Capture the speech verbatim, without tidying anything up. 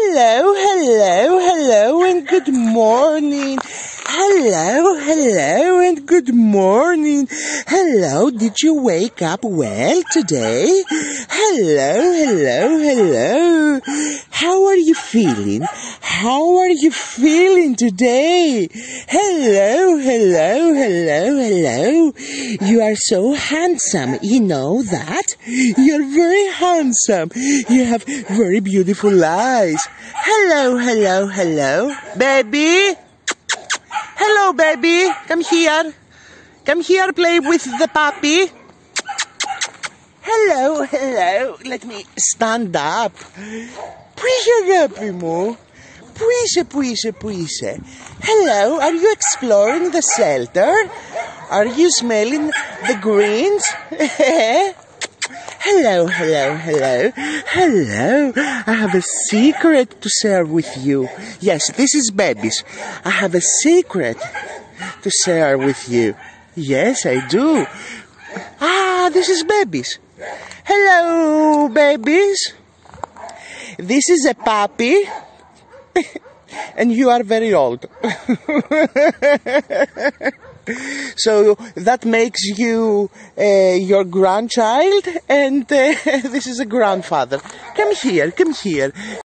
Hello, hello, hello, and good morning. Hello, hello, and good morning. Hello, did you wake up well today? Hello, hello, hello. How are you feeling? How are you feeling today? Hello, hello, hello, hello. You are so handsome, you know that? You're very handsome. You have very beautiful eyes. Hello, hello, hello. Baby? Hello, baby. Come here. Come here, play with the puppy. Hello, hello. Let me stand up. Πού αγάπη μου? Πού είσαι, πού είσαι, πού είσαι? Hello, are you exploring the shelter? Are you smelling the greens? Hello, hello, hello. Hello, I have a secret to share with you. Yes, this is babies. I have a secret to share with you. Yes, I do. Ah, this is babies. Hello, babies. This is a puppy. And you are very old. So that makes you uh, your grandchild, and uh, this is a grandfather. Come here, come here.